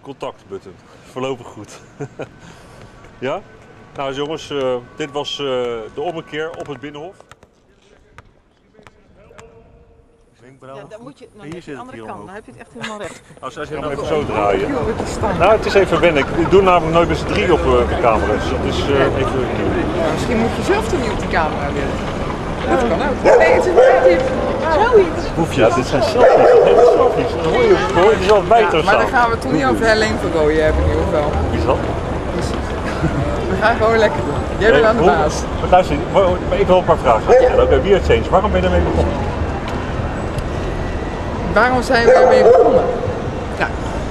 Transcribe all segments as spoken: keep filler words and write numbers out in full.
Contactbutton. Voorlopig goed. Ja? Nou jongens, uh, dit was uh, de ommekeer op het Binnenhof. Ja, dan moet je nou, hier zit de andere kant, dan heb je het echt helemaal recht. Als, als je hem even zo draaien. Nou, het is even wennen. Ik doe namelijk nooit met z'n drie op uh, de camera. Dus dat is uh, even... Ja, misschien moet je zelf toch niet op de camera willen. Dat kan ook. Nee, het is niet. Zoiets. Hoef je, ja, dit zijn selfies. Nee, dit zijn selfies. Dan hoor je, dan hoor je zelf bijter ja, maar dan gaan we toch niet over Helene van Rooyen hebben in ieder geval. Wie is dat? We gaan gewoon lekker doen. Jij bent aan de baas. Maar luister, ik wil een paar vragen stellen. Oké, okay, Weird Change, waarom ben je daarmee begonnen? Waarom zijn we ermee begonnen? Ja,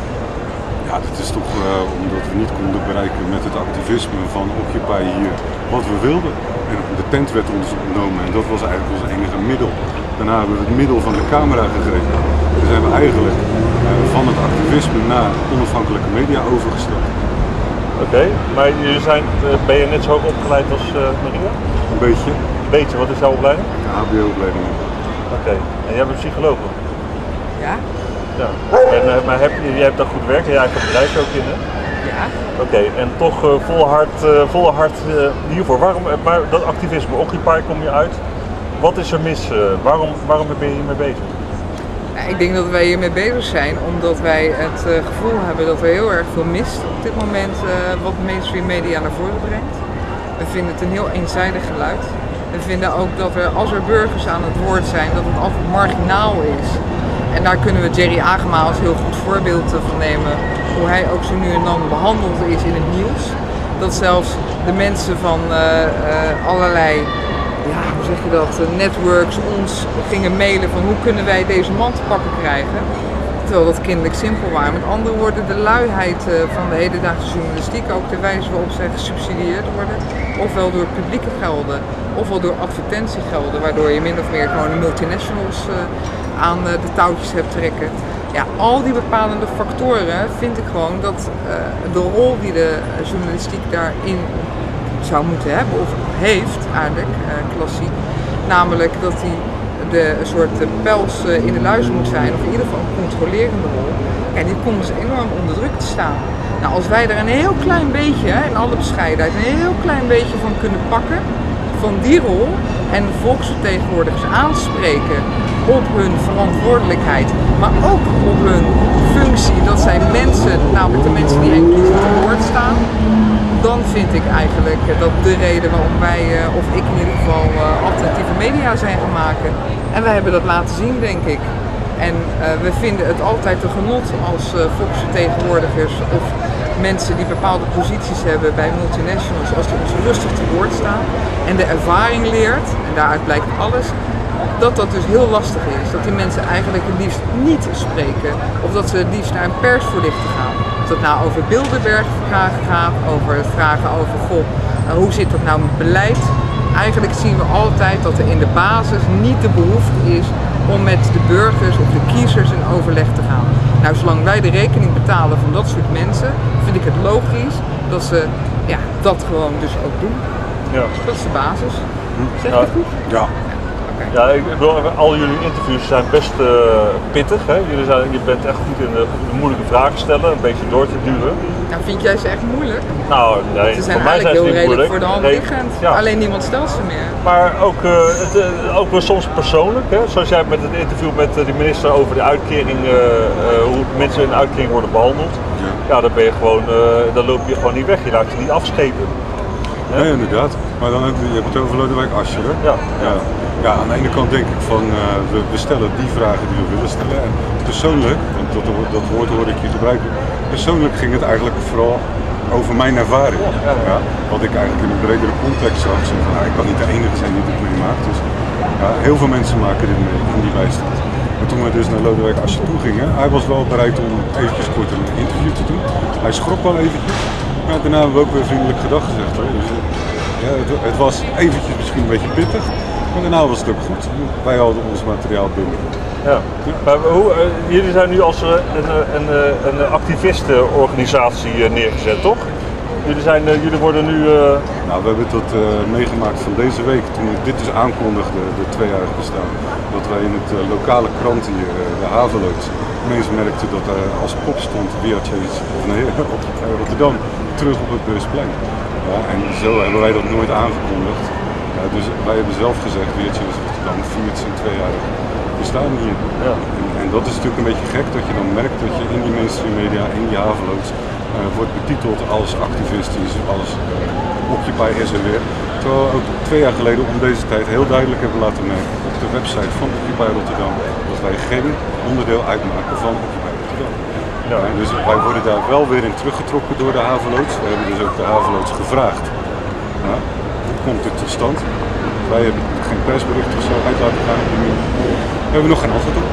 ja dat is toch uh, omdat we niet konden bereiken met het activisme van Occupy hier wat we wilden. En de tent werd ons ontnomen en dat was eigenlijk ons enige middel. Daarna hebben we het middel van de camera gegeven. Dan zijn we eigenlijk uh, van het activisme naar onafhankelijke media overgestapt. Oké, okay, maar jullie zijn, ben je net zo hoog opgeleid als uh, Maria? Een beetje. Een beetje, wat is jouw opleiding? Ja, H B O-opleiding. Oké, okay. En jij bent psycholoog? Ja. Ja. En, uh, maar heb, jij hebt daar goed werk en jij hebt een bedrijf ook in, hè? Ja. Oké, okay. En toch uh, vol hard, uh, vol hard uh, hiervoor. Waarom, maar dat activisme, Occupy kom je uit. Wat is er mis? Uh, waarom, waarom ben je hiermee bezig? Ja, ik denk dat wij hiermee bezig zijn omdat wij het uh, gevoel hebben dat er heel erg veel mist op dit moment uh, wat mainstream media naar voren brengt. We vinden het een heel eenzijdig geluid. We vinden ook dat er, als er burgers aan het woord zijn, dat het altijd marginaal is. En daar kunnen we Jerry Agema als heel goed voorbeeld van nemen, hoe hij ook zo nu en dan behandeld is in het nieuws. Dat zelfs de mensen van uh, uh, allerlei, ja, hoe zeg je dat, uh, networks ons gingen mailen van hoe kunnen wij deze man te pakken krijgen. Terwijl dat kinderlijk simpel was. Met andere woorden, de luiheid uh, van de hedendaagse journalistiek, ook de wijze waarop zij gesubsidieerd worden, ofwel door publieke gelden, ofwel door advertentiegelden, waardoor je min of meer gewoon de multinationals uh, aan uh, de touwtjes hebt trekken. Ja, al die bepalende factoren vind ik gewoon dat uh, de rol die de journalistiek daarin zou moeten hebben, of heeft eigenlijk, uh, klassiek, namelijk dat die de een soort uh, pels uh, in de luizen moet zijn, of in ieder geval een controlerende rol, en die komt dus enorm onder druk te staan. Nou, als wij er een heel klein beetje, hè, in alle bescheidenheid, een heel klein beetje van kunnen pakken, van die rol, en volksvertegenwoordigers aanspreken op hun verantwoordelijkheid, maar ook op hun functie, dat zij mensen, namelijk de mensen die hen kiezen, te woord staan, dan vind ik eigenlijk dat de reden waarom wij, of ik in ieder geval, alternatieve media zijn gaan maken. En wij hebben dat laten zien, denk ik. En uh, we vinden het altijd een genot als uh, volksvertegenwoordigers of mensen die bepaalde posities hebben bij multinationals, als die ons rustig te woord staan en de ervaring leert, en daaruit blijkt alles, dat dat dus heel lastig is. Dat die mensen eigenlijk het liefst niet spreken of dat ze het liefst naar een persvoorlichter gaan. Of dat nou over Bilderberg vragen gaat, over het vragen over, goh, uh, hoe zit dat nou met beleid? Eigenlijk zien we altijd dat er in de basis niet de behoefte is om met de burgers of de kiezers in overleg te gaan. Nou, zolang wij de rekening betalen van dat soort mensen, vind ik het logisch dat ze ja, dat gewoon dus ook doen. Ja. Dat is de basis. Zeg je ja. het goed? Ja. Okay. Ja, ik wil, al jullie interviews zijn best uh, pittig. Hè? Jullie zijn, je bent echt goed in de, de moeilijke vragen stellen, een beetje door te duwen. Nou, vind jij ze echt moeilijk? Nou, nee, ze zijn voor mij eigenlijk zijn heel ze niet redelijk moeilijk. voor de hand Nee, liggend. ja. Alleen niemand stelt ze meer. Maar ook, uh, het, uh, ook wel soms persoonlijk, hè? Zoals jij met het interview met uh, de minister over de uitkering, uh, uh, hoe mensen in de uitkering worden behandeld. Ja, ja dan ben je gewoon, uh, dan loop je gewoon niet weg, je laat je niet afschepen. Ja, ja inderdaad. Maar dan heb je, je hebt het over Lodewijk Asscher, hè? Ja. Ja. Ja, aan de ene kant denk ik van, uh, we, we stellen die vragen die we willen stellen. En persoonlijk, want dat, dat woord hoor ik je gebruiken, persoonlijk ging het eigenlijk vooral over mijn ervaring. Ja, ja. Ja, wat ik eigenlijk in een bredere context zag. Zo van, nou, ik kan niet de enige zijn die dit meemaakt. Dus ja, heel veel mensen maken dit mee in die bijstand. Maar toen we dus naar Lodewijk Asscher toe gingen, hij was wel bereid om eventjes kort een interview te doen. Hij schrok wel eventjes. Maar daarna hebben we ook weer vriendelijk gedag gezegd, hoor. Dus, ja, het, het was eventjes misschien een beetje pittig. Maar daarna was het ook goed. Wij hadden ons materiaal binnen. Ja. Ja. Maar hoe, uh, jullie zijn nu als uh, een, een, een, een activistenorganisatie uh, neergezet, toch? Jullie, zijn, uh, jullie worden nu... Uh... Nou, we hebben het uh, meegemaakt van deze week, toen ik dit dus aankondigde, de tweejarig bestaan. Dat wij in het uh, lokale krant hier, uh, de Haveloods, mensen merkten dat er als kop stond V R Change, of nee, Occupy Rotterdam, terug op het Beursplein. Ja, en zo hebben wij dat nooit aangekondigd. Ja, dus wij hebben zelf gezegd, V R Change Rotterdam viert zijn tweejarig bestaan hier. Ja. En, en dat is natuurlijk een beetje gek dat je dan merkt dat je in die mainstream media, in die havenloods, uh, wordt betiteld als activistisch, als uh, Occupy S R weer. Terwijl we ook twee jaar geleden om deze tijd heel duidelijk hebben laten merken op de website van Occupy Rotterdam dat wij geen onderdeel uitmaken van Occupy Rotterdam. Ja. Uh, dus wij worden daar wel weer in teruggetrokken door de havenloods. We hebben dus ook de havenloods gevraagd. Uh, hoe komt dit tot stand? Wij hebben geen persbericht of zo uit laten gaan. We hebben nog geen antwoord op.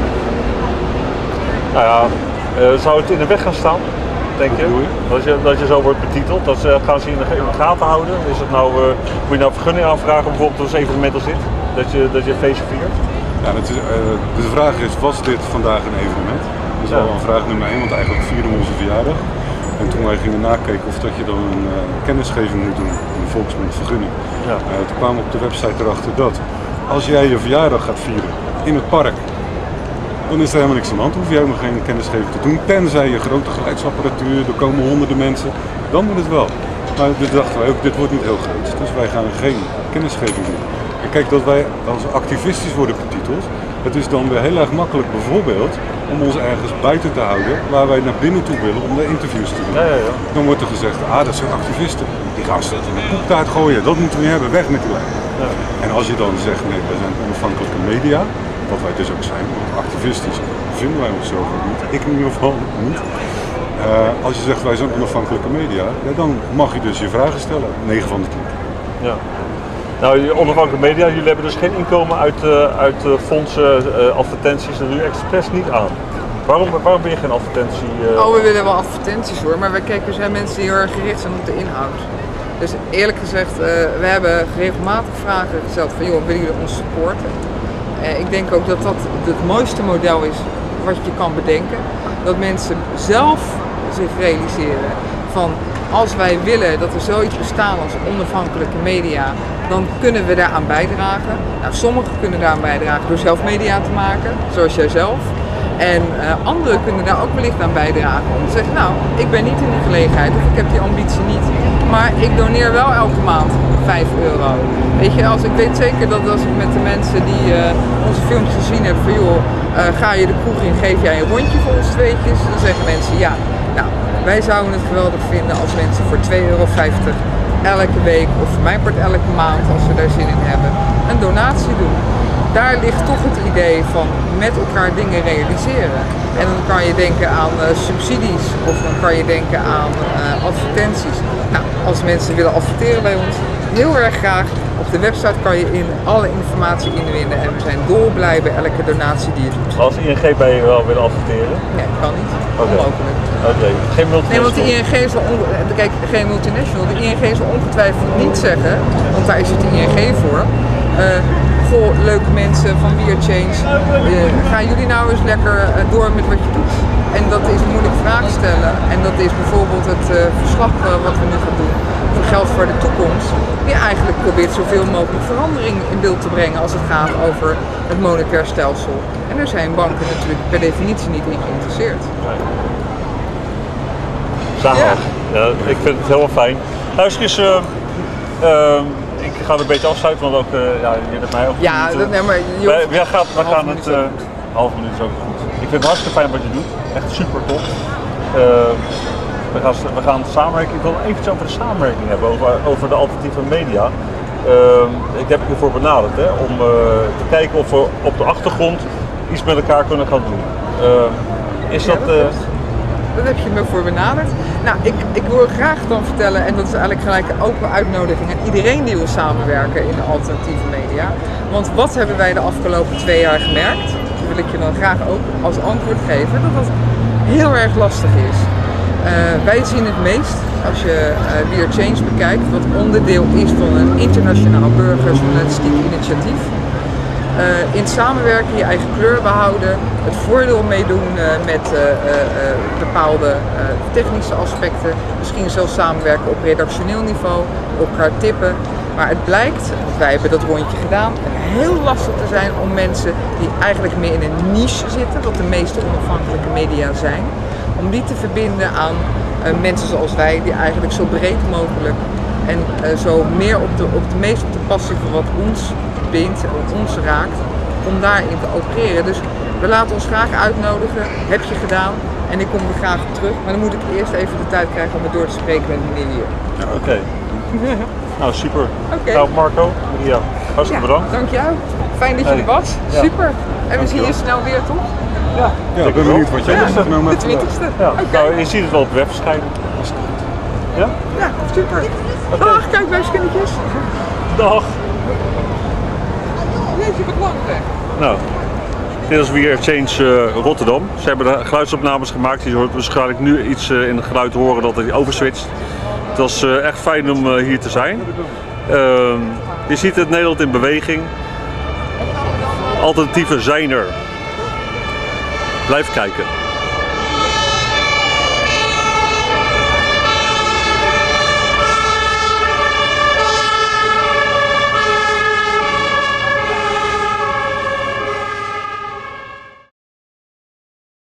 Nou ja, uh, zou het in de weg gaan staan, denk je? je? Dat je? Dat je zo wordt betiteld, dat ze, gaan ze in de, in de gaten houden? Is het nou, uh, moet je nou vergunning aanvragen bijvoorbeeld als evenement als dit? Dat je, dat je een feestje viert? Ja, dat is, uh, de vraag is, was dit vandaag een evenement? Dat is ja. al een vraag nummer één, want eigenlijk vierden we onze verjaardag. En toen wij gingen nakijken of dat je dan een uh, kennisgeving moet doen, een volksmond vergunning. Ja. Uh, toen kwamen we op de website erachter dat als jij je verjaardag gaat vieren in het park, dan is er helemaal niks aan de hand. Hoef je helemaal geen kennisgeving te doen. Tenzij je grote geluidsapparatuur, er komen honderden mensen, dan moet het wel. Maar dit dachten wij ook, dit wordt niet heel groot. Dus wij gaan geen kennisgeving doen. En kijk, dat wij als activistisch worden betiteld, het is dan weer heel erg makkelijk bijvoorbeeld om ons ergens buiten te houden waar wij naar binnen toe willen om de interviews te doen. Ja, ja, ja. Dan wordt er gezegd, ah dat zijn activisten. Die gaan ze in de poeptaart gooien, dat moeten we niet hebben, weg met die lijn. Ja. En als je dan zegt, nee, wij zijn onafhankelijke media, wat wij dus ook zijn, want activistisch vinden wij onszelf ook niet, ik in ieder geval niet. Uh, als je zegt wij zijn onafhankelijke media, ja, dan mag je dus je vragen stellen, negen van de tien. Ja. Nou, onafhankelijke media, jullie hebben dus geen inkomen uit, uh, uit uh, fondsen, uh, advertenties, dat doe je expres niet aan. Waarom, waarom ben je geen advertentie? Uh... Oh, we willen wel advertenties hoor, maar wij kijken, er zijn mensen die heel erg gericht zijn op de inhoud. Dus eerlijk gezegd, uh, we hebben regelmatig vragen gesteld van joh, willen jullie ons supporten? Uh, ik denk ook dat dat het mooiste model is wat je kan bedenken. Dat mensen zelf zich realiseren van als wij willen dat er zoiets bestaat als onafhankelijke media, dan kunnen we daaraan bijdragen. Nou, sommigen kunnen daaraan bijdragen door zelf media te maken, zoals jij zelf. En uh, anderen kunnen daar ook wellicht aan bijdragen om te zeggen, nou, ik ben niet in die gelegenheid of ik heb die ambitie niet, maar ik doneer wel elke maand vijf euro. Weet je, als ik weet zeker dat als ik met de mensen die uh, onze films gezien hebben van joh, uh, ga je de kroeg in, geef jij een rondje voor ons tweetjes, dan zeggen mensen ja. Nou, wij zouden het geweldig vinden als mensen voor twee euro vijftig elke week of voor mijn part elke maand, als we daar zin in hebben, een donatie doen. Daar ligt toch het idee van met elkaar dingen realiseren. En dan kan je denken aan uh, subsidies of dan kan je denken aan uh, advertenties. Nou, als mensen willen adverteren bij ons, heel erg graag. Op de website kan je in alle informatie inwinnen en we zijn dolblij bij elke donatie die je doet. Als I N G bij je wel willen adverteren? Nee, kan niet. Okay. Onmogelijk. Oké, okay. Geen multinational? Nee, want de I N G is wel on... Kijk, geen multinational. De I N G zal ongetwijfeld niet zeggen, want daar is het de I N G voor. Uh, Goh, leuke mensen van V R Change, uh, gaan jullie nou eens lekker uh, door met wat je doet? En dat is een moeilijke vraag stellen. En dat is bijvoorbeeld het uh, verslag uh, wat we nu gaan doen voor Geld voor de Toekomst. Die eigenlijk probeert zoveel mogelijk verandering in beeld te brengen als het gaat over het monetair stelsel. En daar zijn banken natuurlijk per definitie niet in geïnteresseerd. Zalig. Ja. Ja, ik vind het heel fijn. Luister eens, uh, uh, ik ga het een beetje afsluiten, want ook, uh, ja, je hebt mij ook. Ja, dat, nee, maar je wij, wij gaan, we gaan het, uh, half minuut is ook goed. Ik vind het hartstikke fijn wat je doet, echt super tof. Uh, we, gaan, we gaan samenwerken, ik wil eventjes over de samenwerking hebben, over, over de alternatieve media. Uh, ik heb je ervoor benaderd, hè, om uh, te kijken of we op de achtergrond iets met elkaar kunnen gaan doen. Uh, is ja, dat... Uh, Dat heb je me voor benaderd. Nou, ik, ik wil graag dan vertellen, en dat is eigenlijk gelijk een open uitnodiging aan iedereen die wil samenwerken in de alternatieve media. Want wat hebben wij de afgelopen twee jaar gemerkt? Dat wil ik je dan graag ook als antwoord geven, dat dat heel erg lastig is. Uh, wij zien het meest, als je uh, V R Change bekijkt, wat onderdeel is van een internationaal burgersjournalistiek initiatief. Uh, in samenwerken je eigen kleur behouden, het voordeel meedoen uh, met uh, uh, bepaalde uh, technische aspecten, misschien zelfs samenwerken op redactioneel niveau, elkaar tippen. Maar het blijkt, want wij hebben dat rondje gedaan, heel lastig te zijn om mensen die eigenlijk meer in een niche zitten, wat de meeste onafhankelijke media zijn, om die te verbinden aan uh, mensen zoals wij, die eigenlijk zo breed mogelijk en uh, zo meer op de, op de meest op de passie van wat ons bindt en wat ons raakt, om daarin te opereren. Dus we laten ons graag uitnodigen, heb je gedaan en ik kom er graag op terug, maar dan moet ik eerst even de tijd krijgen om het door te spreken met meneer hier. Ja, oké. Okay. Nou, super. Okay. Nou, Marco, ja, hartstikke ja, bedankt. Dank jou. Fijn dat je hey. er was. Ja. Super. En we zien je snel weer, toch? Ja, ja ik ben benieuwd wat jij ja. hebt genomen. De twintigste. Ja. Okay. Nou, je ziet het wel op web verschijnen. Ja? Ja, super. Okay. Dag, kijkbuiskindjes. Dag. Jeetje, wat lang weg. Nou, dit is weer Change uh, Rotterdam. Ze hebben de geluidsopnames gemaakt. Je hoort waarschijnlijk nu iets uh, in het geluid horen dat hij overswitcht. Het was uh, echt fijn om uh, hier te zijn. Uh, je ziet het Nederland in beweging. Alternatieven zijn er. Blijf kijken.